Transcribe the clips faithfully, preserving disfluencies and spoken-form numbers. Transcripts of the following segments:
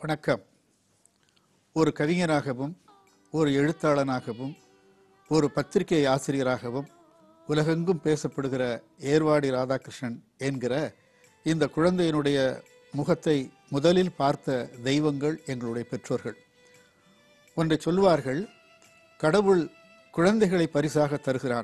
வணக்கம். ஒரு கவிஞராகவும் ஒரு எழுத்தாளனாகவும் ஒரு பத்திரிகை ஆசிரியராகவும் உலகெங்கும் பேசப்படுகிற ஏர்வாடி ராதாகிருஷ்ணன் என்கிற இந்த குழந்தையினுடைய முகத்தை முதலில் பார்த்த தெய்வங்கள் எங்களுடைய பெற்றோர்கள். ஒன்றை சொல்வார்கள், கடவுள் குழந்தைகளை பரிசாக தருகிறான்,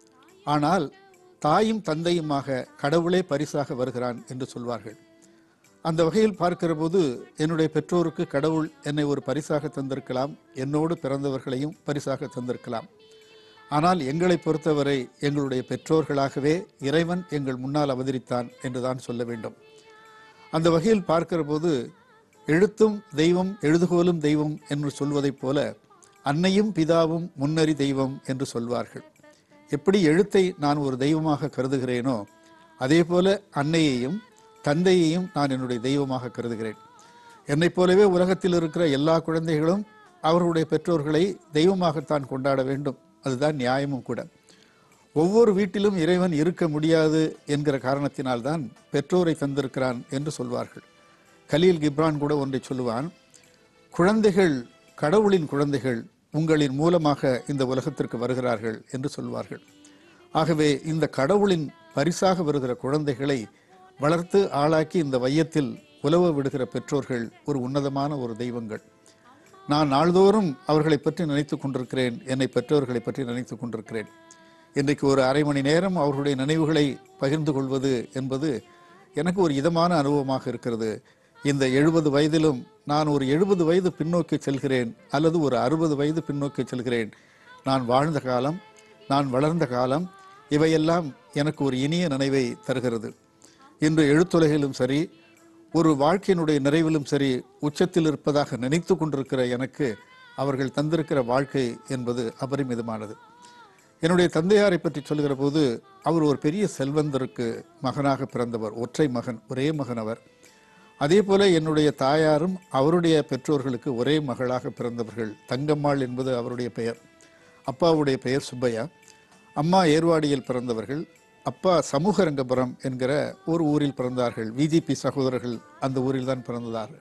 ஆனால் தாயும் தந்தையுமாக கடவுளே பரிசாக வருகிறான் என்று சொல்வார்கள். அந்த வகையில் பார்க்கிற போது என்னுடைய பெற்றோருக்கு கடவுள் என்னை ஒரு பரிசாக தந்திருக்கலாம், என்னோடு பிறந்தவர்களையும் பரிசாக தந்திருக்கலாம். ஆனால் எங்களை பொறுத்தவரை எங்களுடைய பெற்றோர்களாகவே இறைவன் எங்கள் முன்னால் அவதரித்தான் என்றுதான் சொல்ல வேண்டும். அந்த வகையில் பார்க்கிற போது எழுத்தும் தெய்வம் எழுதுகோலும் தெய்வம் என்று சொல்வதைப் போல அன்னையும் பிதாவும் முன்னறி தெய்வம் என்று சொல்வார்கள். எப்படி எழுத்தை நான் ஒரு தெய்வமாக கருதுகிறேனோ அதே போல அன்னையையும் தந்தையையும் நான் என்னுடைய தெய்வமாக கருதுகிறேன். என்னைப் போலவே உலகத்தில் இருக்கிற எல்லா குழந்தைகளும் அவர்களுடைய பெற்றோர்களை தெய்வமாகத்தான் கொண்டாட வேண்டும். அதுதான் நியாயமும் கூட. ஒவ்வொரு வீட்டிலும் இறைவன் இருக்க முடியாது என்கிற காரணத்தினால்தான் பெற்றோரை தந்திருக்கிறான் என்று சொல்வார்கள். கலீல் கிப்ரான் கூட ஒன்றை சொல்லுவான், குழந்தைகள் கடவுளின் குழந்தைகள் உங்களின் மூலமாக இந்த உலகத்திற்கு வருகிறார்கள் என்று சொல்வார்கள். ஆகவே இந்த கடவுளின் பரிசாக வருகிற குழந்தைகளை வளர்த்து ஆளாக்கி இந்த வையத்தில் உலவ விடுகிற பெற்றோர்கள் ஒரு உன்னதமான ஒரு தெய்வங்கள். நான் நாள்தோறும் அவர்களை பற்றி நினைத்து கொண்டிருக்கிறேன், என்னை பெற்றோர்களை பற்றி நினைத்து கொண்டிருக்கிறேன். இன்றைக்கு ஒரு அரை மணி நேரம் அவர்களுடைய நினைவுகளை பகிர்ந்து கொள்வது என்பது எனக்கு ஒரு இதமான அனுபவமாக இருக்கிறது. இந்த எழுபது வயதிலும் நான் ஒரு எழுபது வயது பின்னோக்கி செல்கிறேன் அல்லது ஒரு அறுபது வயது பின்னோக்கி செல்கிறேன். நான் வாழ்ந்த காலம், நான் வளர்ந்த காலம், இவையெல்லாம் எனக்கு ஒரு இனிய நினைவை தருகிறது. இன்று எழுத்துலகிலும் சரி, ஒரு வாழ்க்கையினுடைய நிறைவிலும் சரி, உச்சத்தில் இருப்பதாக நினைத்து கொண்டிருக்கிற எனக்கு அவர்கள் தந்திருக்கிற வாழ்க்கை என்பது அபரிமிதமானது. என்னுடைய தந்தையாரை பற்றி சொல்கிற போது அவர் ஒரு பெரிய செல்வந்தருக்கு மகனாக பிறந்தவர், ஒற்றை மகன், ஒரே மகன் அவர். அதே போல என்னுடைய தாயாரும் அவருடைய பெற்றோர்களுக்கு ஒரே மகளாக பிறந்தவர்கள். தங்கம்மாள் என்பது அவருடைய பெயர். அப்பாவுடைய பெயர் சுப்பையா. அம்மா ஏர்வாடியில் பிறந்தவர்கள். அப்பா சமூகரங்கபுரம் என்கிற ஒரு ஊரில் பிறந்தார்கள். விஜிபி சகோதரர்கள் அந்த ஊரில் தான் பிறந்தார்கள்.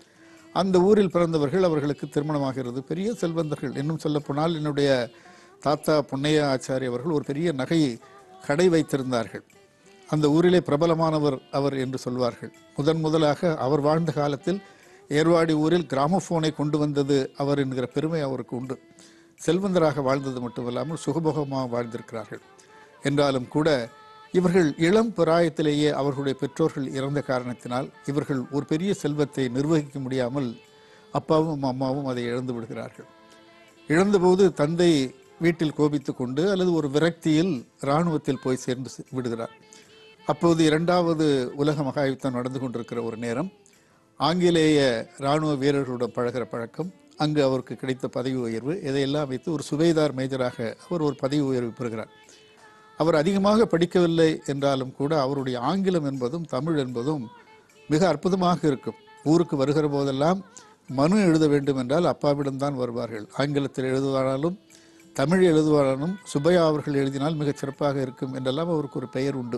அந்த ஊரில் பிறந்தவர்கள், அவர்களுக்கு திருமணமாகிறது. பெரிய செல்வந்தர்கள். இன்னும் சொல்லப்போனால் என்னுடைய தாத்தா பொன்னையா ஆச்சாரி அவர்கள் ஒரு பெரிய நகை கடை வைத்திருந்தார்கள். அந்த ஊரிலே பிரபலமானவர் அவர் என்று சொல்வார்கள். முதன் முதலாக அவர் வாழ்ந்த காலத்தில் ஏர்வாடி ஊரில் கிராமபோனை கொண்டு வந்தது அவர் என்கிற பெருமை அவருக்கு உண்டு. செல்வந்தராக வாழ்ந்தது மட்டுமில்லாமல் சுகபோகமாக வாழ்ந்திருக்கிறார்கள். என்றாலும் கூட இவர்கள் இளம் பிராயத்திலேயே அவர்களுடைய பெற்றோர்கள் இறந்த காரணத்தினால் இவர்கள் ஒரு பெரிய செல்வத்தை நிர்வகிக்க முடியாமல் அப்பாவும் அம்மாவும் அதை இழந்து விடுகிறார்கள். இழந்தபோது தந்தை வீட்டில் கோபித்து கொண்டு அல்லது ஒரு விரக்தியில் இராணுவத்தில் போய் சேர்ந்து விடுகிறார். அப்போது இரண்டாவது உலக மகாயுத்தம் நடந்து கொண்டிருக்கிற ஒரு நேரம். ஆங்கிலேய இராணுவ வீரர்களுடன் பழகிற பழக்கம், அங்கு அவருக்கு கிடைத்த பதவி உயர்வு, இதையெல்லாம் வைத்து ஒரு சுபேதார் மேஜராக அவர் ஒரு பதவி உயர்வு பெறுகிறார். அவர் அதிகமாக படிக்கவில்லை என்றாலும் கூட அவருடைய ஆங்கிலம் என்பதும் தமிழ் என்பதும் மிக அற்புதமாக இருக்கும். ஊருக்கு வருகிற போதெல்லாம் மனு எழுத வேண்டும் என்றால் அப்பாவிடம்தான் வருவார்கள். ஆங்கிலத்தில் எழுதுவாராலும் தமிழ் எழுதுவாராலும் சுப்பையா அவர்கள் எழுதினால் மிகச் சிறப்பாக இருக்கும் என்றெல்லாம் அவருக்கு ஒரு பெயர் உண்டு.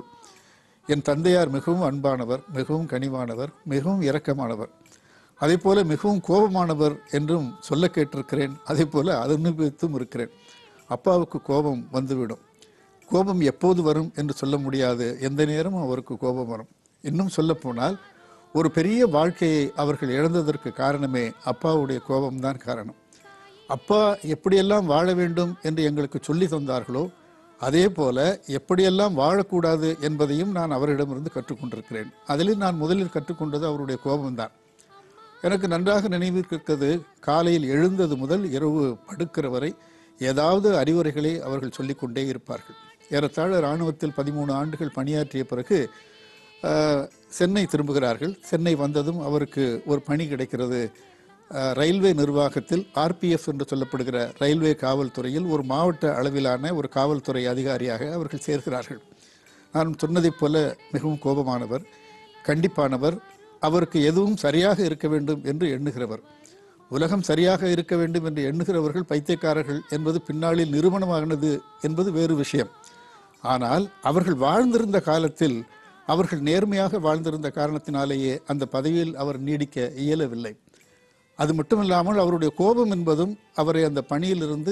என் தந்தையார் மிகவும் அன்பானவர், மிகவும் கனிவானவர், மிகவும் இரக்கமானவர். அதே போல மிகவும் கோபமானவர் என்றும் சொல்ல கேட்டிருக்கிறேன். அதே போல அனுபவித்தும் இருக்கிறேன். அப்பாவுக்கு கோபம் வந்துவிடும். கோபம் எப்போது வரும் என்று சொல்ல முடியாது. எந்த நேரமும் அவருக்கு கோபம் வரும். இன்னும் சொல்ல போனால் ஒரு பெரிய வாழ்க்கையை அவர்கள் இழந்ததற்கு காரணமே அப்பாவுடைய கோபம்தான் காரணம். அப்பா எப்படியெல்லாம் வாழ வேண்டும் என்று எங்களுக்கு சொல்லி தந்தார்களோ அதே போல எப்படியெல்லாம் வாழக்கூடாது என்பதையும் நான் அவரிடமிருந்து கற்றுக்கொண்டிருக்கிறேன். அதில் நான் முதலில் கற்றுக்கொண்டது அவருடைய கோபம்தான். எனக்கு நன்றாக நினைவிருக்கிறது, காலையில் எழுந்தது முதல் இரவு படுக்கிற வரை ஏதாவது அறிவுரைகளை அவர்கள் சொல்லிக்கொண்டே இருப்பார்கள். ஏறத்தாழ இராணுவத்தில் பதிமூணு ஆண்டுகள் பணியாற்றிய பிறகு சென்னை திரும்புகிறார்கள். சென்னை வந்ததும் அவருக்கு ஒரு பணி கிடைக்கிறது. ரயில்வே நிர்வாகத்தில் ஆர்பிஎஃப் என்று சொல்லப்படுகிற ரயில்வே காவல்துறையில் ஒரு மாவட்ட அளவிலான ஒரு காவல்துறை அதிகாரியாக அவர்கள் சேர்கிறார்கள். நான் சொன்னதைப் போல மிகவும் கோபமானவர், கண்டிப்பானவர், அவருக்கு எதுவும் சரியாக இருக்க வேண்டும் என்று எண்ணுகிறவர். உலகம் சரியாக இருக்க வேண்டும் என்று எண்ணுகிறவர்கள் பைத்தியக்காரர்கள் என்பது பின்னாளில் நிரூபணமானது என்பது வேறு விஷயம். ஆனால் அவர்கள் வாழ்ந்திருந்த காலத்தில் அவர்கள் நேர்மையாக வாழ்ந்திருந்த காரணத்தினாலேயே அந்த பதவியில் அவர் நீடிக்க இயலவில்லை. அது மட்டுமில்லாமல் அவருடைய கோபம் என்பதும் அவரை அந்த பணியிலிருந்து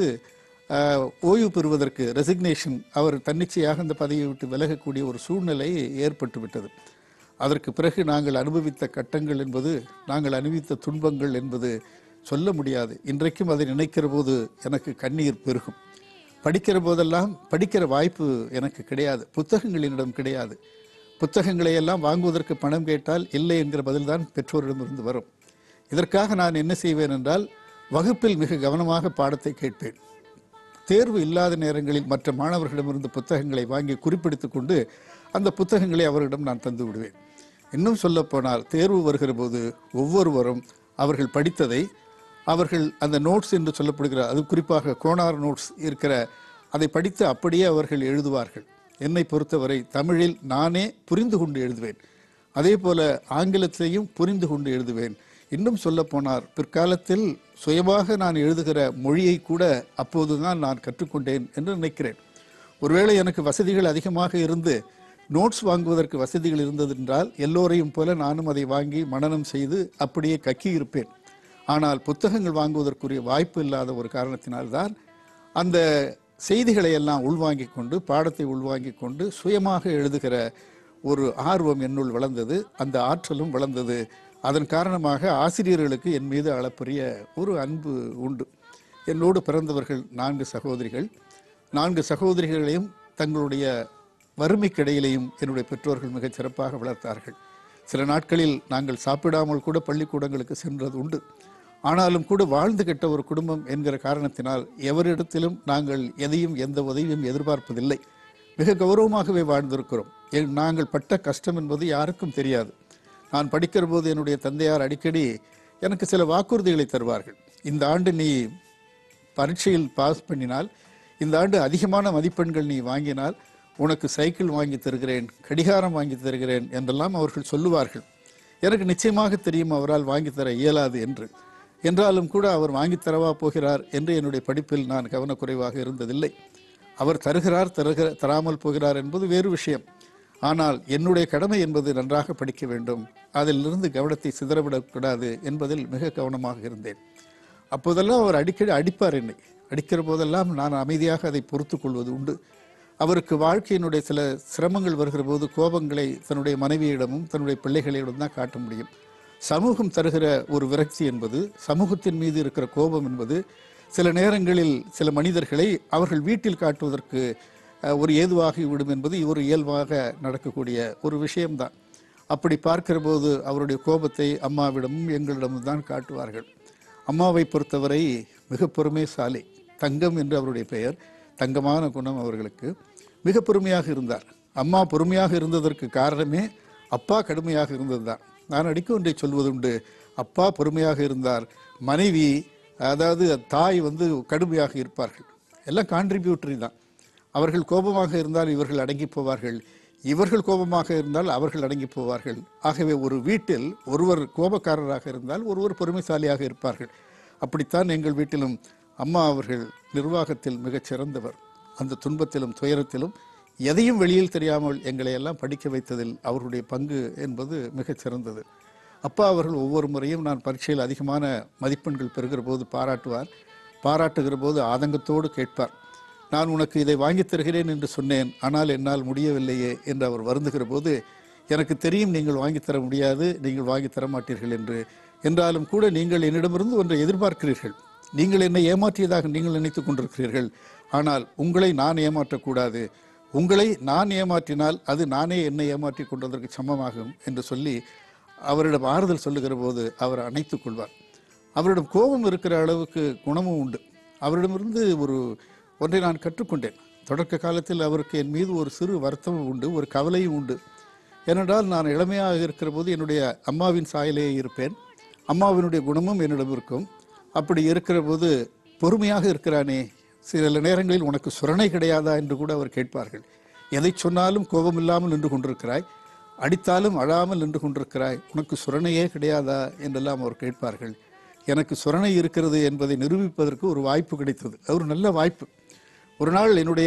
ஓய்வு பெறுவதற்கு ரெசிக்னேஷன், அவர் தன்னிச்சையாக அந்த பதவியை விட்டு விலகக்கூடிய ஒரு சூழ்நிலை ஏற்பட்டு விட்டது. அதற்கு பிறகு நாங்கள் அனுபவித்த கட்டங்கள் என்பது, நாங்கள் அனுபவித்த துன்பங்கள் என்பது சொல்ல முடியாது. இன்றைக்கும் அதை நினைக்கிற போது எனக்கு கண்ணீர் பெருகும். படிக்கிற போதெல்லாம் படிக்கிற வாய்ப்பு எனக்கு கிடையாது, புத்தகங்கள் என்னிடம் கிடையாது. புத்தகங்களை எல்லாம் வாங்குவதற்கு பணம் கேட்டால் இல்லை என்கிற பதில்தான் பெற்றோரிடமிருந்து வரும். இதற்காக நான் என்ன செய்வேன் என்றால், வகுப்பில் மிக கவனமாக பாடத்தை கேட்பேன். தேர்வு இல்லாத நேரங்களில் மற்ற மாணவர்களிடமிருந்து புத்தகங்களை வாங்கி குறிப்பிடுத்து கொண்டு அந்த புத்தகங்களை அவர்களிடம் நான் தந்து விடுவேன். இன்னும் சொல்லப்போனால், தேர்வு வருகிற போது ஒவ்வொருவரும் அவர்கள் படித்ததை, அவர்கள் அந்த நோட்ஸ் என்று சொல்லப்படுகிற, அது குறிப்பாக கோனார் நோட்ஸ் இருக்கிற அதை படித்து அப்படியே அவர்கள் எழுதுவார்கள். என்னை பொறுத்தவரை தமிழில் நானே புரிந்து கொண்டு எழுதுவேன், அதே போல ஆங்கிலத்திலையும் புரிந்து கொண்டு எழுதுவேன். இன்னும் சொல்லப்போனார், பிற்காலத்தில் சுயமாக நான் எழுதுகிற மொழியை கூட அப்போதுதான் நான் கற்றுக்கொண்டேன் என்று நினைக்கிறேன். ஒருவேளை எனக்கு வசதிகள் அதிகமாக இருந்து நோட்ஸ் வாங்குவதற்கு வசதிகள் இருந்தது என்றால் எல்லோரையும் போல நானும் அதை வாங்கி மனனம் செய்து அப்படியே கக்கி இருப்பேன். ஆனால் புத்தகங்கள் வாங்குவதற்குரிய வாய்ப்பு இல்லாத ஒரு காரணத்தினால்தான் அந்த செய்திகளை எல்லாம் உள்வாங்கிக் கொண்டு, பாடத்தை உள்வாங்கிக் கொண்டு சுயமாக எழுதுகிற ஒரு ஆர்வம் என்னுள் வளர்ந்தது. அந்த ஆற்றலும் வளர்ந்தது. அதன் காரணமாக ஆசிரியர்களுக்கு என் மீது அளப்பரிய ஒரு அன்பு உண்டு. என்னோடு பிறந்தவர்கள் நான்கு சகோதரிகள். நான்கு சகோதரிகளையும் தங்களுடைய வறுமைக்கிடையிலையும் என்னுடைய பெற்றோர்கள் மிகச் சிறப்பாக வளர்த்தார்கள். சில நாட்களில் நாங்கள் சாப்பிடாமல் கூட பள்ளிக்கூடங்களுக்கு சென்றது உண்டு. ஆனாலும் கூட வாழ்ந்து கெட்ட ஒரு குடும்பம் என்கிற காரணத்தினால் எவரிடத்திலும் நாங்கள் எதையும் எந்த உதவியும் எதிர்பார்ப்பதில்லை. மிக கௌரவமாகவே வாழ்ந்திருக்கிறோம். நாங்கள் பட்ட கஷ்டம் என்பது யாருக்கும் தெரியாது. நான் படிக்கிற போது என்னுடைய தந்தையார் அடிக்கடி எனக்கு சில வாக்குறுதிகளை தருவார்கள். இந்த ஆண்டு நீ பரீட்சையில் பாஸ் பண்ணினால், இந்த ஆண்டு அதிகமான மதிப்பெண்கள் நீ வாங்கினால் உனக்கு சைக்கிள் வாங்கி தருகிறேன், கடிகாரம் வாங்கி தருகிறேன் என்றெல்லாம் அவர்கள் சொல்லுவார்கள். எனக்கு நிச்சயமாக தெரியும் அவரால் வாங்கி தர இயலாது என்று. என்றாலும் கூட அவர் வாங்கி தரவா போகிறார் என்று என்னுடைய படிப்பில் நான் கவனக்குறைவாக இருந்ததில்லை. அவர் தருகிறார், தருகிற தராமல் போகிறார் என்பது வேறு விஷயம். ஆனால் என்னுடைய கடமை என்பது நன்றாக படிக்க வேண்டும், அதிலிருந்து கவனத்தை சிதறவிடக்கூடாது என்பதில் மிக கவனமாக இருந்தேன். அப்போதெல்லாம் அவர் அடிக்கடி அடிப்பார் என்னை. அடிக்கிற போதெல்லாம் நான் அமைதியாக அதை பொறுத்து கொள்வது உண்டு. அவருக்கு வாழ்க்கையினுடைய சில சிரமங்கள் வருகிற போது கோபங்களை தன்னுடைய மனைவியிடமும் தன்னுடைய பிள்ளைகளிடம் தான் காட்ட முடியும். சமூகம் தருகிற ஒரு விரக்தி என்பது, சமூகத்தின் மீது இருக்கிற கோபம் என்பது சில நேரங்களில் சில மனிதர்களை அவர்கள் வீட்டில் காட்டுவதற்கு ஒரு ஏதுவாகி விடும் என்பது ஒரு இயல்பாக நடக்கக்கூடிய ஒரு விஷயம்தான். அப்படி பார்க்கிற போது அவருடைய கோபத்தை அம்மாவிடமும் எங்களிடமும் தான் காட்டுவார்கள். அம்மாவை பொறுத்தவரை மிக பொறுமைசாலி, தங்கம் என்று அவருடைய பெயர், தங்கமான குணம் அவர்களுக்கு. மிக பொறுமையாக இருந்தார். அம்மா பொறுமையாக இருந்ததற்கு காரணமே அப்பா கடுமையாக இருந்தது தான். நான் அடிக்க ஒன்றை சொல்வதுண்டு, அப்பா பொறுமையாக இருந்தார், மனைவி அதாவது தாய் வந்து கடுமையாக இருப்பார்கள். எல்லாம் கான்ட்ரிபியூட்டரி தான். அவர்கள் கோபமாக இருந்தால் இவர்கள் அடங்கி போவார்கள், இவர்கள் கோபமாக இருந்தால் அவர்கள் அடங்கி போவார்கள். ஆகவே ஒரு வீட்டில் ஒருவர் கோபக்காரராக இருந்தால் ஒருவர் பொறுமைசாலியாக இருப்பார்கள். அப்படித்தான் எங்கள் வீட்டிலும் அம்மா அவர்கள் நிர்வாகத்தில் மிகச் சிறந்தவர். அந்த துன்பத்திலும் துயரத்திலும் எதையும் வெளியில் தெரியாமல் எங்களை எல்லாம் படிக்க வைத்ததில் அவருடைய பங்கு என்பது மிகச் சிறந்தது. அப்பா அவர்கள் ஒவ்வொரு முறையும் நான் பரீட்சையில் அதிகமான மதிப்பெண்கள் பெறுகிற போது பாராட்டுவார். பாராட்டுகிற போது ஆதங்கத்தோடு கேட்பார், நான் உனக்கு இதை வாங்கி தருகிறேன் என்று சொன்னேன், ஆனால் என்னால் முடியவில்லையே என்று அவர் வருந்துகிற போது, எனக்கு தெரியும் நீங்கள் வாங்கித்தர முடியாது, நீங்கள் வாங்கி தர மாட்டீர்கள் என்று. என்றாலும் கூட நீங்கள் என்னிடமிருந்து ஒன்றை எதிர்பார்க்கிறீர்கள், நீங்கள் என்னை ஏமாற்றியதாக நீங்கள் நினைத்து கொண்டிருக்கிறீர்கள். ஆனால் உங்களை நான் ஏமாற்றக்கூடாது, உங்களை நான் ஏமாற்றினால் அது நானே என்னை ஏமாற்றி கொண்டதற்கு சமமாகும் என்று சொல்லி அவரிடம் ஆறுதல் சொல்லுகிற போது அவர் அணைத்துக் கொள்வார். அவரிடம் கோபம் இருக்கிற அளவுக்கு குணமும் உண்டு. அவரிடமிருந்து ஒரு ஒன்றை நான் கற்றுக்கொண்டேன். தொடக்க காலத்தில் அவருக்கு என் மீது ஒரு சிறு வருத்தமும் உண்டு, ஒரு கவலையும் உண்டு. ஏனென்றால் நான் இளமையாக இருக்கிற போது என்னுடைய அம்மாவின் சாயலையே இருப்பேன், அம்மாவினுடைய குணமும் என்னிடம் இருக்கும். அப்படி இருக்கிற போது பொறுமையாக இருக்கிறானே, சில நேரங்களில் உனக்கு சுரணை கிடையாதா என்று கூட அவர் கேட்பார்கள். எதை சொன்னாலும் கோபம் இல்லாமல் நின்று கொண்டிருக்கிறாய், அடித்தாலும் அழாமல் நின்று கொண்டிருக்கிறாய், உனக்கு சுரணையே கிடையாதா என்றெல்லாம் அவர் கேட்பார்கள். எனக்கு சுரணை இருக்கிறது என்பதை நிரூபிப்பதற்கு ஒரு வாய்ப்பு கிடைத்தது, ஒரு நல்ல வாய்ப்பு. ஒரு நாள் என்னுடைய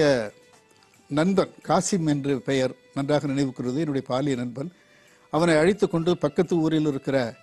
நண்பன் காசிம் என்று பெயர் நன்றாக நினைவுக்கிறது, என்னுடைய பாலிய நண்பன், அவனை அழைத்து கொண்டு பக்கத்து ஊரில் இருக்கிற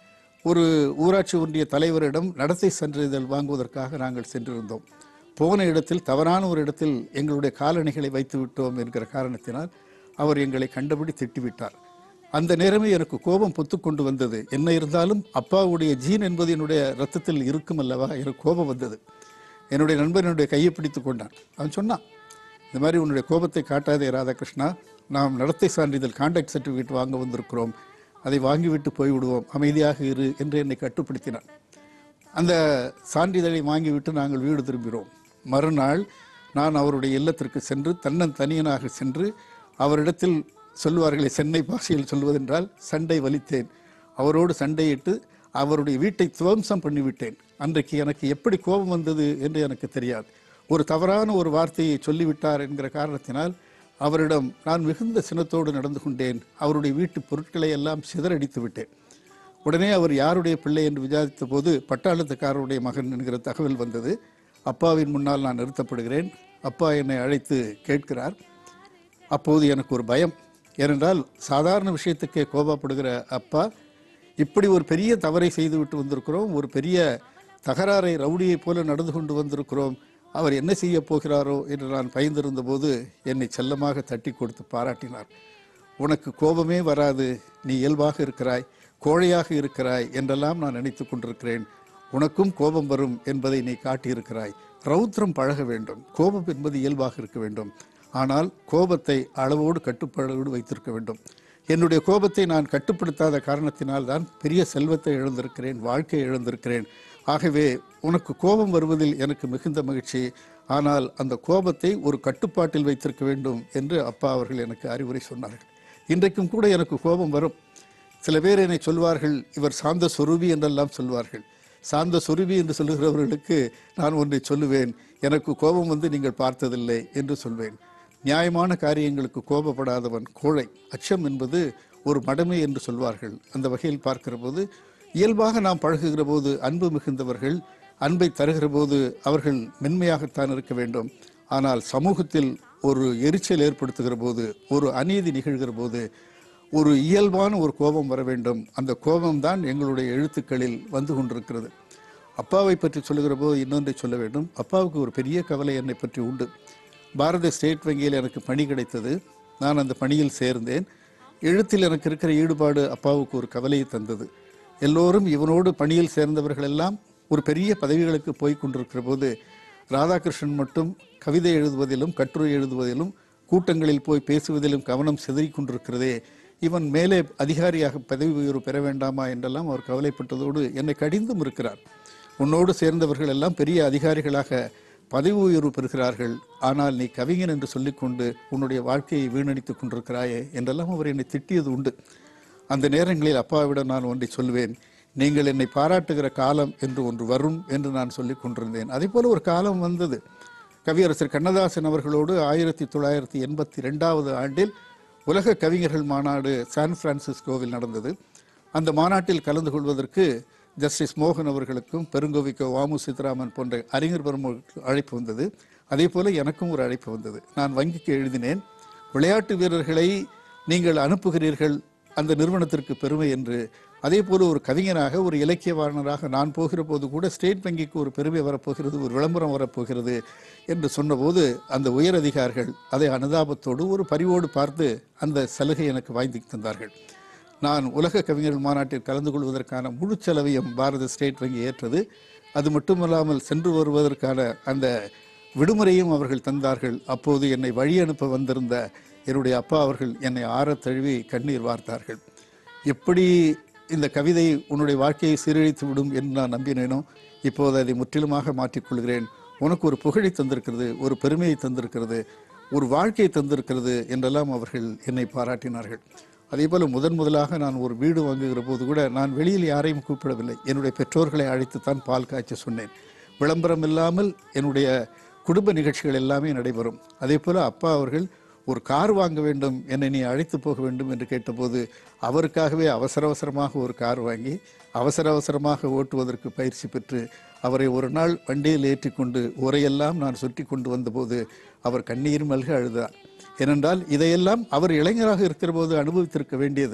ஒரு ஊராட்சி ஒன்றிய தலைவரிடம் நடத்தை சான்றிதழ் வாங்குவதற்காக நாங்கள் சென்றிருந்தோம். போன இடத்தில் தவறான ஒரு இடத்தில் எங்களுடைய காலணிகளை வைத்து விட்டோம் என்கிற காரணத்தினால் அவர் எங்களை கண்டபடி திட்டிவிட்டார். அந்த நேரமே எனக்கு கோபம் பொத்து கொண்டு வந்தது. என்ன இருந்தாலும் அப்பாவுடைய ஜீன் என்பது என்னுடைய ரத்தத்தில் இருக்கும் அல்லவா, எனக்கு கோபம் வந்தது. என்னுடைய நண்பன் என்னுடைய கையை பிடித்து கொண்டான். அவன் சொன்னான், இந்த மாதிரி உன்னுடைய கோபத்தை காட்டாதே ராதாகிருஷ்ணா, நாம் நடத்தை சான்றிதழ் கான்டாக்ட் சர்டிஃபிகேட் வாங்க வந்திருக்கிறோம், அதை வாங்கிவிட்டு போய்விடுவோம், அமைதியாக இரு என்று என்னை கட்டுப்படுத்தினான். அந்த சான்றிதழை வாங்கிவிட்டு நாங்கள் வீடு திரும்பினோம். மறுநாள் நான் அவருடைய இல்லத்திற்கு சென்று தன்னன் தனியனாக சென்று அவரிடத்தில் சொல்லுவார்களே, சென்னை பாஷையில் சொல்வதென்றால் சண்டை வலித்தேன். அவரோடு சண்டையிட்டு அவருடைய வீட்டை துவம்சம் பண்ணிவிட்டேன். அன்றைக்கு எனக்கு எப்படி கோபம் வந்தது என்று எனக்கு தெரியாது. ஒரு தவறான ஒரு வார்த்தையை சொல்லிவிட்டார் என்கிற காரணத்தினால் அவரிடம் நான் மிகுந்த சினத்தோடு நடந்து கொண்டேன். அவருடைய வீட்டு பொருட்களை எல்லாம் சிதறடித்து விட்டேன். உடனே அவர் யாருடைய பிள்ளை என்று விசாரித்த போது பட்டாளத்துக்காரருடைய மகன் என்கிற தகவல் வந்தது. அப்பாவின் முன்னால் நான் நிறுத்தப்படுகிறேன். அப்பா என்னை அழைத்து கேட்கிறார். அப்போது எனக்கு ஒரு பயம். ஏனென்றால் சாதாரண விஷயத்துக்கே கோபப்படுகிற அப்பா, இப்படி ஒரு பெரிய தவறை செய்துவிட்டு வந்திருக்கிறோம், ஒரு பெரிய தகராறை ரவுடியைப் போல நடந்து கொண்டு வந்திருக்கிறோம், அவர் என்ன செய்ய போகிறாரோ என்று நான் பயந்திருந்த போது என்னை செல்லமாக தட்டி கொடுத்து பாராட்டினார். உனக்கு கோபமே வராது, நீ இயல்பாக இருக்கிறாய், கோழையாக இருக்கிறாய் என்றெல்லாம் நான் நினைத்து கொண்டிருக்கிறேன். உனக்கும் கோபம் வரும் என்பதை நீ காட்டியிருக்கிறாய். ரௌத்ரம் பழக வேண்டும், கோபம் என்பது இயல்பாக இருக்க வேண்டும். ஆனால் கோபத்தை அளவோடு கட்டுப்பாடோடு வைத்திருக்க வேண்டும். என்னுடைய கோபத்தை நான் கட்டுப்படுத்தாத காரணத்தினால் தான் பெரிய செல்வத்தை இழந்திருக்கிறேன், வாழ்க்கையை இழந்திருக்கிறேன். ஆகவே உனக்கு கோபம் வருவதில் எனக்கு மிகுந்த மகிழ்ச்சி. ஆனால் அந்த கோபத்தை ஒரு கட்டுப்பாட்டில் வைத்திருக்க வேண்டும் என்று அப்பா அவர்கள் எனக்கு அறிவுரை சொன்னார்கள். இன்றைக்கும் கூட எனக்கு கோபம் வரும். சில பேர் என்னை சொல்வார்கள், இவர் சாந்த சொரூபி என்றெல்லாம் சொல்வார்கள். சாந்த சொரூபி என்று சொல்லுகிறவர்களுக்கு நான் ஒன்றை சொல்லுவேன், எனக்கு கோபம் வந்து நீங்கள் பார்த்ததில்லை என்று சொல்வேன். நியாயமான காரியங்களுக்கு கோபப்படாதவன் கோழை. அச்சம் என்பது ஒரு மடமை என்று சொல்வார்கள். அந்த வகையில் பார்க்கிற போது இயல்பாக நாம் பழகுகிற போது அன்பு மிகுந்தவர்கள், அன்பை தருகிற போது அவர்கள் மென்மையாகத்தான் இருக்க வேண்டும். ஆனால் சமூகத்தில் ஒரு எரிச்சல் ஏற்படுத்துகிற போது, ஒரு அநீதி நிகழ்கிற போது ஒரு இயல்பான ஒரு கோபம் வர வேண்டும். அந்த கோபம்தான் எங்களுடைய எழுத்துக்களில் வந்து கொண்டிருக்கிறது. அப்பாவை பற்றி சொல்லுகிற போது இன்னொன்றை சொல்ல வேண்டும். அப்பாவுக்கு ஒரு பெரிய கவலை என்னை பற்றி உண்டு. பாரத ஸ்டேட் வங்கியில் எனக்கு பணி கிடைத்தது. நான் அந்த பணியில் சேர்ந்தேன். எழுத்தில் எனக்கு இருக்கிற ஈடுபாடு அப்பாவுக்கு ஒரு கவலையை தந்தது. எல்லோரும் இவனோடு பணியில் சேர்ந்தவர்கள் எல்லாம் ஒரு பெரிய பதவிகளுக்கு போய் கொண்டிருக்கிற போது ராதாகிருஷ்ணன் மட்டும் கவிதை எழுதுவதிலும் கட்டுரை எழுதுவதிலும் கூட்டங்களில் போய் பேசுவதிலும் கவனம் சிதறி கொண்டிருக்கிறதே, இவன் மேலே அதிகாரியாக பதவி உயர்வு பெற வேண்டாமா என்றெல்லாம் அவர் கவலைப்பட்டதோடு என்னை கடிந்தும் இருக்கிறார். உன்னோடு சேர்ந்தவர்கள் எல்லாம் பெரிய அதிகாரிகளாக பதவி உயர்வு பெறுகிறார்கள், ஆனால் நீ கவிஞன் என்று சொல்லிக்கொண்டு உன்னுடைய வாழ்க்கையை வீணடித்துக் கொண்டிருக்கிறாயே என்றெல்லாம் அவர் என்னை திட்டியது உண்டு. அந்த நேரங்களில் அப்பாவிடம் நான் ஒன்றை சொல்வேன், நீங்கள் என்னை பாராட்டுகிற காலம் என்று ஒன்று வரும் என்று நான் சொல்லிக் கொண்டிருந்தேன். அதே போல ஒரு காலம் வந்தது. கவியரசர் கண்ணதாசன் அவர்களோடு ஆயிரத்தி தொள்ளாயிரத்தி எண்பத்தி ரெண்டாவது ஆண்டில் உலக கவிஞர்கள் மாநாடு சான் பிரான்சிஸ்கோவில் நடந்தது. அந்த மாநாட்டில் கலந்து கொள்வதற்கு ஜஸ்டிஸ் மோகன் அவர்களுக்கும் பெருங்கோவிக்கோ வாமு சித்தராமன் போன்ற அறிஞர் பெருமக்களுக்கு அழைப்பு வந்தது. அதே போல எனக்கும் ஒரு அழைப்பு வந்தது. நான் வங்கிக்கு எழுதினேன், விளையாட்டு வீரர்களை நீங்கள் அனுப்புகிறீர்கள் அந்த நிறுவனத்திற்கு பெருமை என்று. அதே போல ஒரு கவிஞனாக, ஒரு இலக்கியவாளராக நான் போகிற போது கூட ஸ்டேட் வங்கிக்கு ஒரு பெருமை வரப்போகிறது, ஒரு விளம்பரம் வரப்போகிறது என்று சொன்னபோது அந்த உயர் அதிகாரிகள் அதை அனுதாபத்தோடு ஒரு பரிவோடு பார்த்து அந்த சலுகை எனக்கு வாங்கி தந்தார்கள். நான் உலக கவிஞர்கள் மாநாட்டில் கலந்து கொள்வதற்கான முழு செலவையும் பாரத ஸ்டேட் வங்கி ஏற்றது. அது மட்டுமல்லாமல் சென்று வருவதற்கான அந்த விடுமுறையும் அவர்கள் தந்தார்கள். அப்போது என்னை வழி அனுப்ப வந்திருந்த என்னுடைய அப்பா அவர்கள் என்னை ஆற தழுவி கண்ணீர் வார்த்தார்கள். எப்படி இந்த கவிதை உன்னுடைய வாழ்க்கையை சீரழித்து விடும் என்று நான் நம்பினேனோ, இப்போது அதை முற்றிலுமாக மாற்றிக்கொள்கிறேன். உனக்கு ஒரு புகழை தந்திருக்கிறது, ஒரு பெருமையை தந்திருக்கிறது, ஒரு வாழ்க்கையை தந்திருக்கிறது என்றெல்லாம் அவர்கள் என்னை பாராட்டினார்கள். அதே போல் முதன் முதலாக நான் ஒரு வீடு வாங்குகிற போது கூட நான் வெளியில் யாரையும் கூப்பிடவில்லை. என்னுடைய பெற்றோர்களை அழைத்துத்தான் பால் காய்ச்ச சொன்னேன். விளம்பரம் இல்லாமல் என்னுடைய குடும்ப நிகழ்ச்சிகள் எல்லாமே நடைபெறும். அதே போல் அப்பா அவர்கள் ஒரு கார் வாங்க வேண்டும், என்னை நீ அழைத்து போக வேண்டும் என்று கேட்டபோது அவருக்காகவே அவசர அவசரமாக ஒரு கார் வாங்கி அவசர அவசரமாக ஓட்டுவதற்கு பயிற்சி பெற்று அவரை ஒரு நாள் வண்டியில் ஏற்றி கொண்டு உரையெல்லாம் நான் சுற்றி கொண்டு வந்தபோது அவர் கண்ணீர் மல்க அழுதார். ஏனென்றால் இதையெல்லாம் அவர் இளைஞராக இருக்கிற போது அனுபவித்திருக்க வேண்டியது.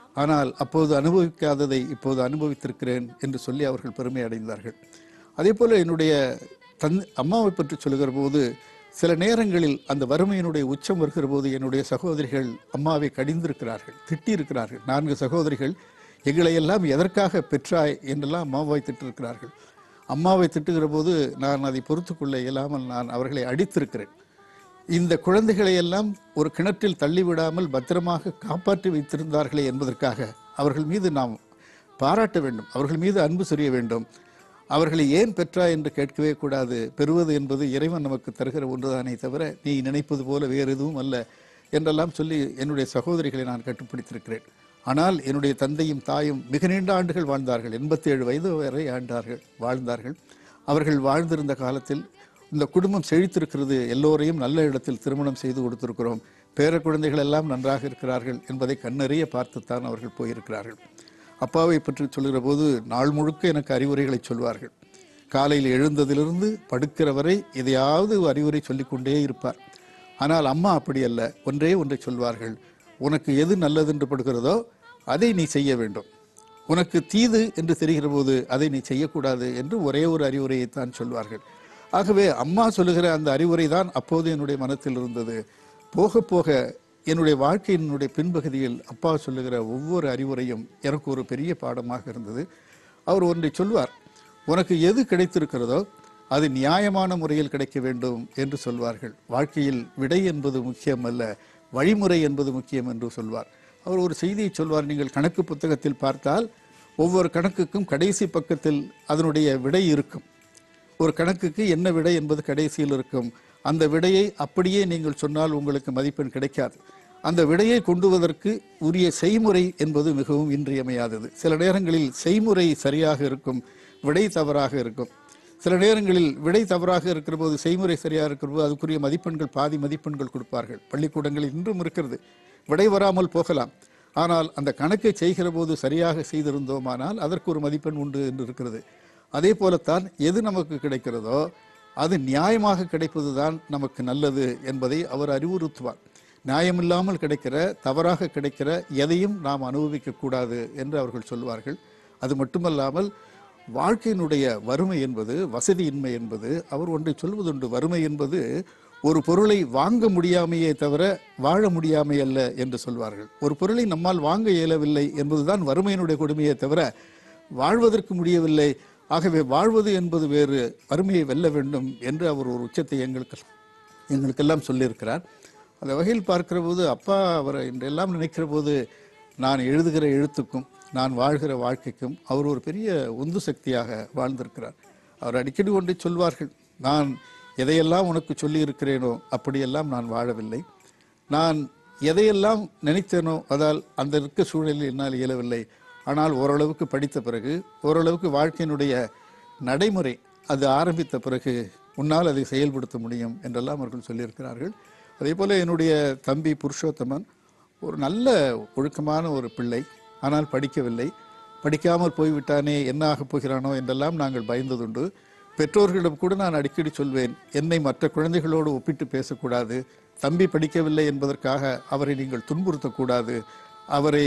ஆனால் அப்போது அனுபவிக்காததை இப்போது அனுபவித்திருக்கிறேன் என்று சொல்லி அவர்கள் பெருமை அடைந்தார்கள். அதே போல என்னுடைய தன் அம்மாவை பற்றி சொல்லுகிற போது சில நேரங்களில் அந்த வறுமையினுடைய உச்சம் வருகிற போது என்னுடைய சகோதரிகள் அம்மாவை கடிந்திருக்கிறார்கள், திட்டியிருக்கிறார்கள். நான்கு சகோதரிகள் எங்களையெல்லாம் எதற்காக பெற்றாய் என்றெல்லாம் அம்மாவை திட்டிருக்கிறார்கள். அம்மாவை திட்டுகிற போது நான் அதை பொறுத்து கொள்ள இயலாமல் நான் அவர்களை அடித்திருக்கிறேன். இந்த குழந்தைகளை எல்லாம் ஒரு கிணற்றில் தள்ளிவிடாமல் பத்திரமாக காப்பாற்றி வைத்திருந்தார்களே என்பதற்காக அவர்கள் மீது நாம் பாராட்ட வேண்டும், அவர்கள் மீது அன்பு சொரிய வேண்டும். அவர்களை ஏன் பெற்றா என்று கேட்கவே கூடாது. பெறுவது என்பது இறைவன் நமக்கு தருகிற ஒன்றுதானே தவிர நீ நினைப்பது போல வேறு எதுவும் அல்ல என்றெல்லாம் சொல்லி என்னுடைய சகோதரிகளை நான் கட்டுப்படுத்தியிருக்கிறேன். ஆனால் என்னுடைய தந்தையும் தாயும் மிக நீண்ட ஆண்டுகள் வாழ்ந்தார்கள். எண்பத்தி ஏழு வயது வரை ஆண்டார்கள் வாழ்ந்தார்கள். அவர்கள் வாழ்ந்திருந்த காலத்தில் இந்த குடும்பம் செழித்திருக்கிறது, எல்லோரையும் நல்ல இடத்தில் திருமணம் செய்து கொடுத்திருக்கிறோம், பேர குழந்தைகள் எல்லாம் நன்றாக இருக்கிறார்கள் என்பதை கண்ணறிய பார்த்துத்தான் அவர்கள் போயிருக்கிறார்கள். அப்பாவை பற்றி சொல்கிற போது நாள் முழுக்க எனக்கு அறிவுரைகளை சொல்வார்கள். காலையில் எழுந்ததிலிருந்து படுக்கிற வரை எதையாவது அறிவுரை சொல்லிக்கொண்டே இருப்பார். ஆனால் அம்மா அப்படி அல்ல, ஒன்றே ஒன்றை சொல்வார்கள், உனக்கு எது நல்லதென்று படுகிறதோ அதை நீ செய்ய வேண்டும், உனக்கு தீது என்று தெரிகிற போது அதை நீ செய்யக்கூடாது என்று ஒரே ஒரு அறிவுரையைத்தான் சொல்வார்கள். ஆகவே அம்மா சொல்லுகிற அந்த அறிவுரை தான் அப்போது என்னுடைய மனத்தில் இருந்தது. போக போக என்னுடைய வாழ்க்கையினுடைய பின்பகுதியில் அப்பா சொல்லுகிற ஒவ்வொரு அறிவுரையும் எனக்கு ஒரு பெரிய பாடமாக இருந்தது. அவர் ஒன்றை சொல்வார், உனக்கு எது கிடைத்திருக்கிறதோ அது நியாயமான முறையில் கிடைக்க வேண்டும் என்று சொல்வார்கள். வாழ்க்கையில் விடை என்பது முக்கியம் அல்ல, வழிமுறை என்பது முக்கியம் என்று சொல்வார். அவர் ஒரு செய்தியை சொல்வார், நீங்கள் கணக்கு புத்தகத்தில் பார்த்தால் ஒவ்வொரு கணக்குக்கும் கடைசி பக்கத்தில் அதனுடைய விடை இருக்கும். ஒரு கணக்குக்கு என்ன விடை என்பது கடைசியில் இருக்கும். அந்த விடையை அப்படியே நீங்கள் சொன்னால் உங்களுக்கு மதிப்பெண் கிடைக்காது. அந்த விடையை கொண்டுவதற்கு உரிய செய்முறை என்பது மிகவும் இன்றியமையாதது. சில நேரங்களில் செய்முறை சரியாக இருக்கும், விடை தவறாக இருக்கும். சில நேரங்களில் விடை தவறாக இருக்கிற போது செய்முறை சரியாக இருக்கிற போது அதுக்குரிய மதிப்பெண்கள் பாதி மதிப்பெண்கள் கொடுப்பார்கள். பள்ளிக்கூடங்களில் இன்றும் இருக்கிறது. விடை வராமல் போகலாம், ஆனால் அந்த கணக்கை செய்கிற போது சரியாக செய்திருந்தோமானால் அதற்கு ஒரு மதிப்பெண் உண்டு என்று இருக்கிறது. அதே போலத்தான் எது நமக்கு கிடைக்கிறதோ அது நியாயமாக கிடைப்பது தான் நமக்கு நல்லது என்பதை அவர் அறிவுறுத்துவார். நியாயமில்லாமல் கிடைக்கிற, தவறாக கிடைக்கிற எதையும் நாம் அனுபவிக்கக்கூடாது என்று அவர்கள் சொல்வார்கள். அது மட்டுமல்லாமல் வாழ்க்கையினுடைய வறுமை என்பது, வசதியின்மை என்பது, அவர் ஒன்றை சொல்வதுண்டு, வறுமை என்பது ஒரு பொருளை வாங்க முடியாமையே தவிர வாழ முடியாமை அல்ல என்று சொல்வார்கள். ஒரு பொருளை நம்மால் வாங்க இயலவில்லை என்பதுதான் வறுமையினுடைய கொடுமையே தவிர வாழ்வதற்கு முடியவில்லை. ஆகவே வாழ்வது என்பது வேறு, வறுமையை வெல்ல வேண்டும் என்று அவர் ஒரு உச்சத்தை எங்களுக்கு எங்களுக்கெல்லாம் சொல்லியிருக்கிறார். அந்த வகையில் பார்க்கிற போது அப்பா அவரை இன்றெல்லாம் நினைக்கிற போது நான் எழுதுகிற எழுத்துக்கும் நான் வாழ்கிற வாழ்க்கைக்கும் அவர் ஒரு பெரிய உந்து சக்தியாக வாழ்ந்திருக்கிறார். அவர் அடிக்கடி ஒன்றை சொல்வார்கள், நான் எதையெல்லாம் உனக்கு சொல்லி இருக்கிறேனோ அப்படியெல்லாம் நான் வாழவில்லை, நான் எதையெல்லாம் நினைத்தேனோ அதால் அந்த இருக்க சூழலில் என்னால் இயலவில்லை, ஆனால் ஓரளவுக்கு படித்த பிறகு, ஓரளவுக்கு வாழ்க்கையினுடைய நடைமுறை அது ஆரம்பித்த பிறகு உன்னால் அதை செயல்படுத்த முடியும் என்றெல்லாம் அவர்கள் சொல்லியிருக்கிறார்கள். அதே போல் என்னுடைய தம்பி புருஷோத்தமன் ஒரு நல்ல ஒழுக்கமான ஒரு பிள்ளை, ஆனால் படிக்கவில்லை. படிக்காமல் போய்விட்டானே, என்ன ஆகப் போகிறானோ என்றெல்லாம் நாங்கள் பயந்ததுண்டு. பெற்றோர்களிடம் கூட நான் அடிக்கடி சொல்வேன், என்னை மற்ற குழந்தைகளோடு ஒப்பிட்டு பேசக்கூடாது, தம்பி படிக்கவில்லை என்பதற்காக அவரை நீங்கள் துன்புறுத்தக்கூடாது, அவரை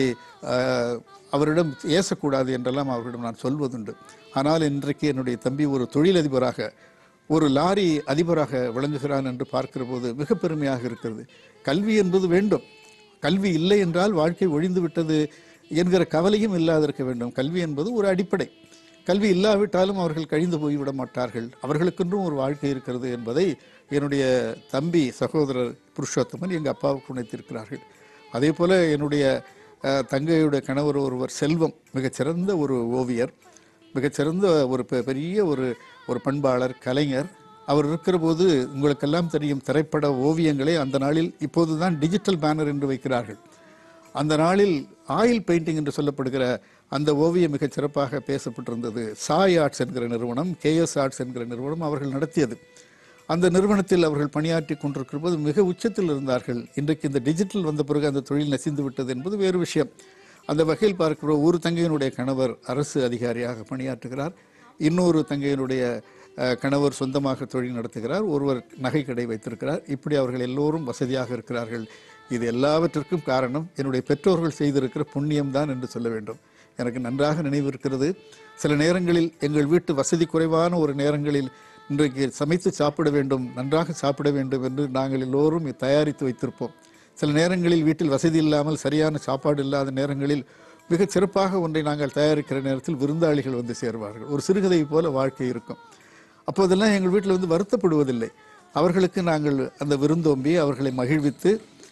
அவரிடம் ஏசக்கூடாது என்றெல்லாம் அவர்களிடம் நான் சொல்வதுண்டு. ஆனால் இன்றைக்கு என்னுடைய தம்பி ஒரு தொழிலதிபராக, ஒரு லாரி அதிபராக விளங்குகிறான் என்று பார்க்கிற போது மிக பெருமையாக இருக்கிறது. கல்வி என்பது வேண்டும், கல்வி இல்லை என்றால் வாழ்க்கை ஒழிந்து விட்டது என்கிற கவலையும் இல்லாதிருக்க வேண்டும். கல்வி என்பது ஒரு அடிப்படை. கல்வி இல்லாவிட்டாலும் அவர்கள் கழிந்து போய்விட மாட்டார்கள், அவர்களுக்கென்றும் ஒரு வாழ்க்கை இருக்கிறது என்பதை என்னுடைய தம்பி சகோதரர் புருஷோத்தமன் எங்கள் அப்பாவுக்கு உணர்த்தியிருக்கிறார்கள். அதே போல் என்னுடைய தங்கையுடைய கணவர் ஒருவர் செல்வம், மிகச்சிறந்த ஒரு ஓவியர், மிகச்சிறந்த ஒரு பெரிய ஒரு ஒரு பண்பாளர், கலைஞர். அவர் இருக்கிற போது உங்களுக்கெல்லாம் தெரியும், திரைப்பட ஓவியங்களை அந்த நாளில், இப்போது தான் டிஜிட்டல் பேனர் என்று வைக்கிறார்கள், அந்த நாளில் ஆயில் பெயிண்டிங் என்று சொல்லப்படுகிற அந்த ஓவியம் மிகச் சிறப்பாக பேசப்பட்டிருந்தது. சாய் ஆர்ட்ஸ் என்கிற நிறுவனம், கேஎஸ் ஆர்ட்ஸ் என்கிற நிறுவனம் அவர்கள் நடத்தியது. அந்த நிறுவனத்தில் அவர்கள் பணியாற்றி கொண்டிருக்கிற போது மிக உச்சத்தில் இருந்தார்கள். இன்றைக்கு இந்த டிஜிட்டல் வந்த பிறகு அந்த தொழில் நசிந்து விட்டது என்பது வேறு விஷயம். அந்த வகையில் பார்க்கிற ஒரு தங்கையினுடைய கணவர் அரசு அதிகாரியாக பணியாற்றுகிறார், இன்னொரு தங்கையினுடைய கணவர் சொந்தமாக தொழில் நடத்துகிறார், ஒருவர் நகை கடை வைத்திருக்கிறார். இப்படி அவர்கள் எல்லோரும் வசதியாக இருக்கிறார்கள். இது எல்லாவற்றிற்கும் காரணம் என்னுடைய பெற்றோர்கள் செய்திருக்கிற புண்ணியம்தான் என்று சொல்ல வேண்டும். எனக்கு நன்றாக நினைவு இருக்கிறது. சில நேரங்களில் எங்கள் வீட்டு வசதி குறைவான ஒரு நேரங்களில் இன்றைக்கு சமைத்து சாப்பிட வேண்டும், நன்றாக சாப்பிட வேண்டும் என்று நாங்கள் எல்லோரும் தயாரித்து வைத்திருப்போம். சில நேரங்களில் வீட்டில் வசதி இல்லாமல் சரியான சாப்பாடு இல்லாத நேரங்களில் மிக சிறப்பாக ஒன்றை நாங்கள் தயாரிக்கிற நேரத்தில் விருந்தாளிகள் வந்து சேர்வார்கள். ஒரு சிறுகதை போல வாழ்க்கை இருக்கும். அப்போதெல்லாம் எங்கள் வீட்டில் வந்து வருத்தப்படுவதில்லை. அவர்களுக்கு நாங்கள் அந்த விருந்தோம்பி அவர்களை மகிழ்வித்து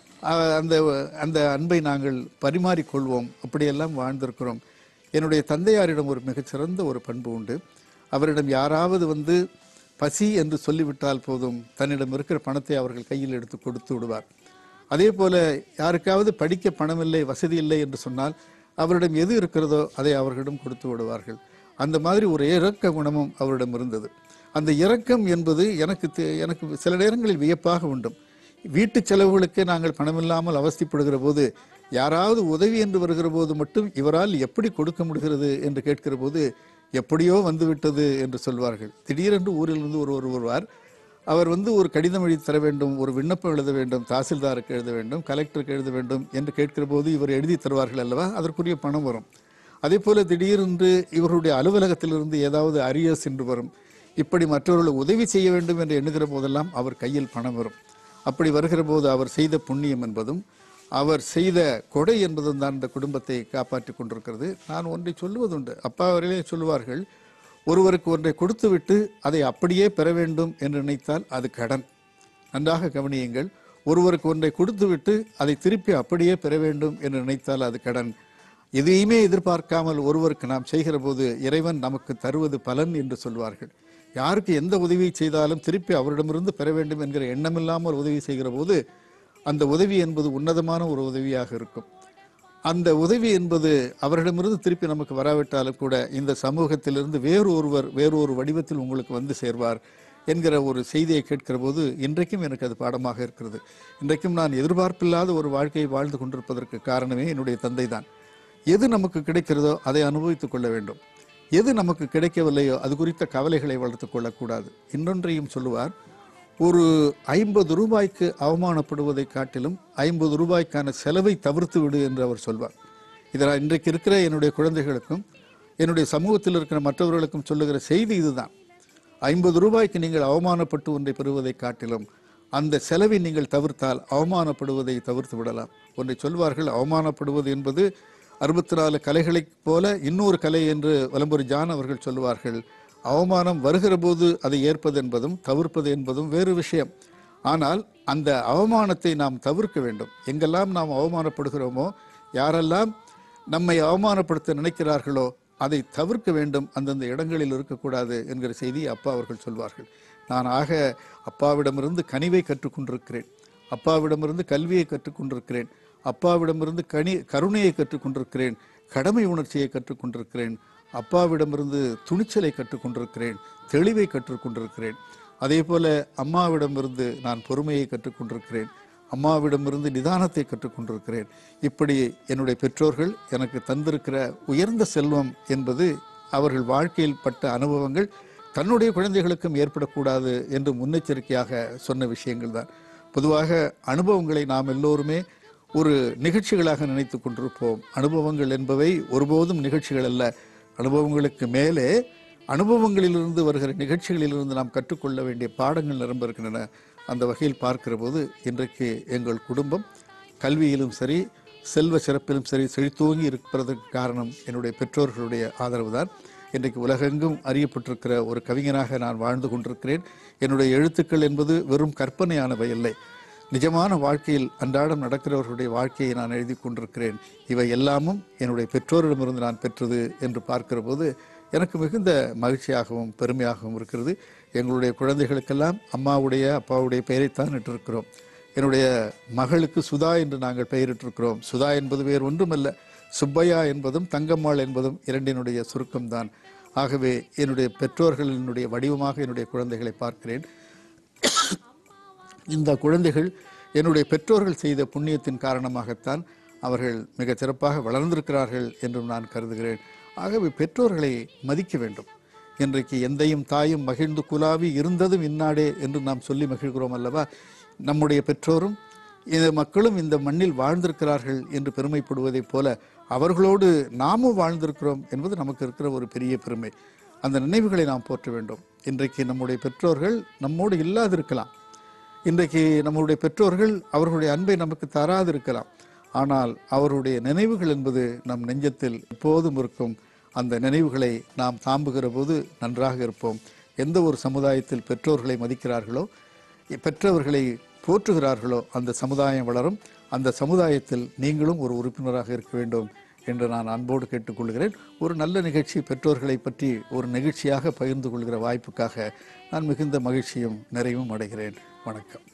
அந்த அந்த அன்பை நாங்கள் பரிமாறிக்கொள்வோம். அப்படியெல்லாம் வாழ்ந்திருக்கிறோம். என்னுடைய தந்தையாரிடம் ஒரு மிகச்சிறந்த ஒரு பண்பு உண்டு. அவரிடம் யாராவது வந்து பசி என்று சொல்லிவிட்டால் போதும், தன்னிடம் இருக்கிற பணத்தை அவர்கள் கையில் எடுத்து கொடுத்து விடுவார். அதே போல யாருக்காவது படிக்க பணமில்லை, வசதி இல்லை என்று சொன்னால் அவரிடம் எது இருக்கிறதோ அதை அவர்களிடம் கொடுத்து விடுவார்கள். அந்த மாதிரி ஒரு இரக்க குணமும் அவரிடம் இருந்தது. அந்த இரக்கம் என்பது எனக்கு எனக்கு சில நேரங்களில் வியப்பாக உண்டும். வீட்டு செலவுகளுக்கே நாங்கள் பணமில்லாமல் அவஸ்தைப்படுகிற போது, யாராவது உதவி என்று வருகிற போது மட்டும் இவரால் எப்படி கொடுக்க முடிகிறது என்று கேட்கிற போது, எப்படியோ வந்துவிட்டது என்று சொல்வார்கள். திடீரென்று ஊரிலிருந்து ஒருவர் வருவார். அவர் வந்து ஒரு கடிதம் எழுதி தர வேண்டும், ஒரு விண்ணப்பம் எழுத வேண்டும், தாசில்தாருக்கு எழுத வேண்டும், கலெக்டருக்கு எழுத வேண்டும் என்று கேட்கிற போது இவர் எழுதி தருவார்கள் அல்லவா, அதற்குரிய பணம் வரும். அதே போல திடீரென்று இவருடைய அலுவலகத்திலிருந்து ஏதாவது அரியர்ஸ் என்று வரும். இப்படி மற்றவர்களுக்கு உதவி செய்ய வேண்டும் என்று எண்ணுகிற போதெல்லாம் அவர் கையில் பணம் வரும். அப்படி வருகிற போது அவர் செய்த புண்ணியம் என்பதும் அவர் செய்த கொடை என்பதும் தான் இந்த குடும்பத்தை காப்பாற்றி கொண்டிருக்கிறது. நான் ஒன்றை சொல்லுவதுண்டு. அப்பா அவர்களே சொல்லுவார்கள், ஒருவருக்கு ஒன்றை கொடுத்து விட்டு அதை அப்படியே பெற வேண்டும் என்று நினைத்தால் அது கடன். நன்றாக கவனியுங்கள். ஒருவருக்கு ஒன்றை கொடுத்து விட்டு அதை திருப்பி அப்படியே பெற வேண்டும் என்று நினைத்தால் அது கடன். எதையுமே எதிர்பார்க்காமல் ஒருவருக்கு நாம் செய்கிற போது இறைவன் நமக்கு தருவது பலன் என்று சொல்வார்கள். யாருக்கு எந்த உதவி செய்தாலும் திருப்பி அவரிடமிருந்து பெற வேண்டும் என்கிற எண்ணமில்லாமல் உதவி செய்கிற போது அந்த உதவி என்பது உன்னதமான ஒரு உதவியாக இருக்கும். அந்த உதவி என்பது அவரிடமிருந்து திருப்பி நமக்கு வராவிட்டாலும் கூட இந்த சமூகத்திலிருந்து வேறு ஒருவர் வேறு ஒரு வடிவத்தில் உங்களுக்கு வந்து சேர்வார் என்கிற ஒரு செய்தியை கேட்கிற போது இன்றைக்கும் எனக்கு அது பாடமாக இருக்கிறது. இன்றைக்கும் நான் எதிர்பார்ப்பில்லாத ஒரு வாழ்க்கையை வாழ்ந்து கொண்டிருப்பதற்கு காரணமே என்னுடைய தந்தை தான். எது நமக்கு கிடைக்கிறதோ அதை அனுபவித்துக் கொள்ள வேண்டும். எது நமக்கு கிடைக்கவில்லையோ அது குறித்த கவலைகளை வளர்த்து கொள்ளக்கூடாது. இன்னொன்றையும் சொல்லுவார், ஒரு ஐம்பது ரூபாய்க்கு அவமானப்படுவதை காட்டிலும் ஐம்பது ரூபாய்க்கான செலவை தவிர்த்து விடு என்று அவர் சொல்வார். இதில் இன்றைக்கு இருக்கிற என்னுடைய குழந்தைகளுக்கும் என்னுடைய சமூகத்தில் இருக்கிற மற்றவர்களுக்கும் சொல்லுகிற செய்தி இதுதான். ஐம்பது ரூபாய்க்கு நீங்கள் அவமானப்பட்டு ஒன்றை பெறுவதை காட்டிலும் அந்த செலவை நீங்கள் தவிர்த்தால் அவமானப்படுவதை தவிர்த்து விடலாம். ஒன்றை சொல்வார்கள், அவமானப்படுவது என்பது அறுபத்தி நாலு கலைகளைப் போல இன்னொரு கலை என்று வலம்புரி ஜான் அவர்கள் சொல்லுவார்கள். அவமானம் வருகிற போது அதை ஏற்பது என்பதும் தவிர்ப்பது என்பதும் வேறு விஷயம். ஆனால் அந்த அவமானத்தை நாம் தவிர்க்க வேண்டும். எங்கெல்லாம் நாம் அவமானப்படுகிறோமோ, யாரெல்லாம் நம்மை அவமானப்படுத்த நினைக்கிறார்களோ அதை தவிர்க்க வேண்டும். அந்தந்த இடங்களில் இருக்கக்கூடாது என்கிற செய்தி அப்பா அவர்கள் சொல்வார்கள். நான் ஆக அப்பாவிடமிருந்து கனிவை கற்றுக்கொண்டிருக்கிறேன், அப்பாவிடமிருந்து கல்வியை கற்றுக்கொண்டிருக்கிறேன், அப்பாவிடமிருந்து கனி கருணையை கற்றுக்கொண்டிருக்கிறேன், கடமை உணர்ச்சியை கற்றுக்கொண்டிருக்கிறேன், அப்பாவிடமிருந்து துணிச்சலை கற்றுக்கொண்டிருக்கிறேன், தெளிவை கற்றுக்கொண்டிருக்கிறேன். அதே போல அம்மாவிடமிருந்து நான் பொறுமையை கற்றுக்கொண்டிருக்கிறேன், அம்மாவிடமிருந்து நிதானத்தை கற்றுக்கொண்டிருக்கிறேன். இப்படி என்னுடைய பெற்றோர்கள் எனக்கு தந்திருக்கிற உயர்ந்த செல்வம் என்பது அவர்கள் வாழ்க்கையில் பட்ட அனுபவங்கள் தன்னுடைய குழந்தைகளுக்கும் ஏற்படக்கூடாது என்று முன்னெச்சரிக்கையாக சொன்ன விஷயங்கள் தான். பொதுவாக அனுபவங்களை நாம் எல்லோருமே ஒரு நிகழ்ச்சிகளாக நினைத்து கொண்டிருப்போம். அனுபவங்கள் என்பவை ஒருபோதும் நிகழ்ச்சிகள் அல்ல. அனுபவங்களுக்கு மேலே அனுபவங்களிலிருந்து வருகிற நிகழ்ச்சிகளிலிருந்து நாம் கற்றுக்கொள்ள வேண்டிய பாடங்கள் நிரம்ப இருக்கின்றன. அந்த வகையில் பார்க்கிற போது இன்றைக்கு எங்கள் குடும்பம் கல்வியிலும் சரி செல்வ சிறப்பிலும் சரி செழித்தோங்கி இருப்பதற்கு காரணம் என்னுடைய பெற்றோர்களுடைய ஆதரவு தான். இன்றைக்கு உலகெங்கும் அறியப்பட்டிருக்கிற ஒரு கவிஞனாக நான் வாழ்ந்து கொண்டிருக்கிறேன். என்னுடைய எழுத்துக்கள் என்பது வெறும் கற்பனையானவை இல்லை. நிஜமான வாழ்க்கையில் அன்றாடம் நடக்கிறவர்களுடைய வாழ்க்கையை நான் எழுதி கொண்டிருக்கிறேன். இவை எல்லாமும் என்னுடைய பெற்றோரிடமிருந்து நான் பெற்றது என்று பார்க்கிற போது எனக்கு மிகுந்த மகிழ்ச்சியாகவும் பெருமையாகவும் இருக்கிறது. எங்களுடைய குழந்தைகளுக்கெல்லாம் அம்மாவுடைய அப்பாவுடைய பெயரைத்தான் இட்டிருக்கிறோம். என்னுடைய மகளுக்கு சுதா என்று நாங்கள் பெயரிட்டிருக்கிறோம். சுதா என்பது வேறு ஒன்றுமல்ல, சுப்பையா என்பதும் தங்கம்மாள் என்பதும் இரண்டினுடைய சுருக்கம்தான். ஆகவே என்னுடைய பெற்றோர்களினுடைய வடிவமாக என்னுடைய குழந்தைகளை பார்க்கிறேன். இந்த குழந்தைகள் என்னுடைய பெற்றோர்கள் செய்த புண்ணியத்தின் காரணமாகத்தான் அவர்கள் மிக சிறப்பாக வளர்ந்திருக்கிறார்கள் என்றும் நான் கருதுகிறேன். ஆகவே பெற்றோர்களை மதிக்க வேண்டும். இன்றைக்கு எந்தையும் தாயும் மகிழ்ந்து குலாவி இருந்ததும் இந்நாடே என்று நாம் சொல்லி மகிழ்கிறோம் அல்லவா? நம்முடைய பெற்றோரும் இந்த மக்களும் இந்த மண்ணில் வாழ்ந்திருக்கிறார்கள் என்று பெருமைப்படுவதைப் போல அவர்களோடு நாமும் வாழ்ந்திருக்கிறோம் என்பது நமக்கு இருக்கிற ஒரு பெரிய பெருமை. அந்த நினைவுகளை நாம் போற்ற வேண்டும். இன்றைக்கு நம்முடைய பெற்றோர்கள் நம்மோடு இல்லாதிருக்கலாம். இன்றைக்கு நம்முடைய பெற்றோர்கள் அவர்களுடைய அன்பை நமக்கு தராதிருக்கலாம். ஆனால் அவருடைய நினைவுகள் என்பது நம் நெஞ்சத்தில் எப்போதும் இருக்கும். அந்த நினைவுகளை நாம் தாம்புகிற போது நன்றாக இருப்போம். எந்த ஒரு சமுதாயத்தில் பெற்றோர்களை மதிக்கிறார்களோ, பெற்றவர்களை போற்றுகிறார்களோ அந்த சமுதாயம் வளரும். அந்த சமுதாயத்தில் நீங்களும் ஒரு உறுப்பினராக இருக்க வேண்டும் என்று நான் அன்போடு கேட்டுக்கொள்கிறேன். ஒரு நல்ல நிகழ்ச்சி, பெற்றோர்களை பற்றி ஒரு நிகழ்ச்சியாக பகிர்ந்து கொள்கிற வாய்ப்புக்காக நான் மிகுந்த மகிழ்ச்சியும் நிறைவும் அடைகிறேன். வணக்கம்.